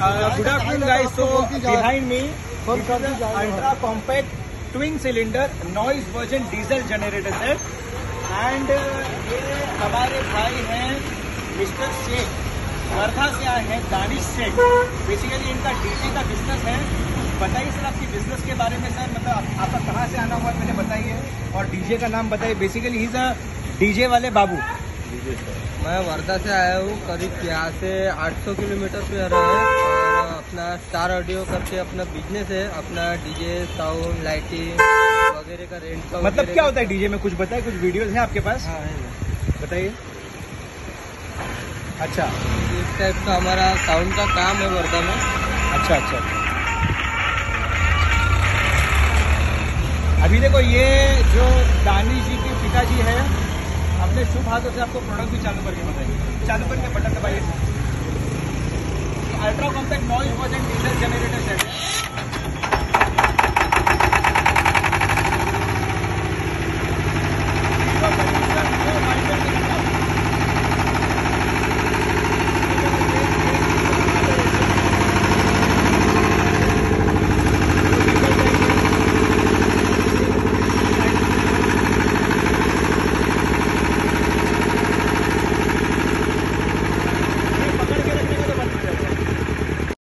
Good afternoon guys. So behind me ultra compact twin cylinder noise version diesel generator set and ये हमारे भाई हैं mister Sheikh, Wardha से आए हैं, दानिश शेख। बेसिकली इनका डीजे का बिजनेस है। बताइए सर आपकी बिजनेस के बारे में सर, मतलब आपका कहाँ से आना हुआ पहले बताइए और डीजे का नाम बताइए। Basically he is a DJ वाले बाबू। मैं वर्धा से आया हूँ, करीब यहाँ से 800 किलोमीटर पे रहा है और अपना स्टार ऑडियो करके अपना बिजनेस है, अपना डीजे साउंड लाइटिंग वगैरह का रेंट का। मतलब क्या होता है डीजे में, कुछ बताइए, कुछ वीडियोस हैं आपके पास? हाँ है, बताइए। अच्छा, इस टाइप का हमारा साउंड का काम है वर्धा में। अच्छा अच्छा अच्छा। अभी देखो ये जो दानिश जी के पिताजी है, अपने शुभ हाथों से आपको प्रोडक्ट भी चालू करके बताइए। चालू करके बटन दबाइए। Ultra compact noise version diesel generator set है।